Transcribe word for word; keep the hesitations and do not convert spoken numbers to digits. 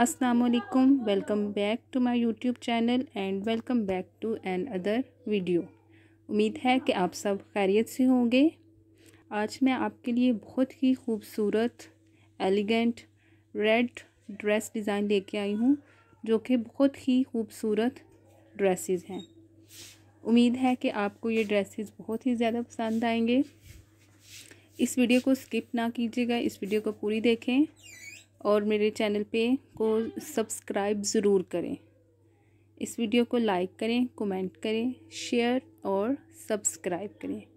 अस्सलामुअलैकुम, welcome back to my YouTube channel and welcome back to another video. उम्मीद है कि आप सब खैरियत से होंगे। आज मैं आपके लिए बहुत ही खूबसूरत एलिगेंट रेड ड्रेस डिज़ाइन लेके आई हूँ, जो कि बहुत ही खूबसूरत ड्रेसेस हैं। उम्मीद है कि आपको ये ड्रेसेस बहुत ही ज़्यादा पसंद आएंगे। इस वीडियो को स्किप ना कीजिएगा, इस वीडियो को पूरी देखें और मेरे चैनल पे को सब्सक्राइब ज़रूर करें। इस वीडियो को लाइक करें, कमेंट करें, शेयर और सब्सक्राइब करें।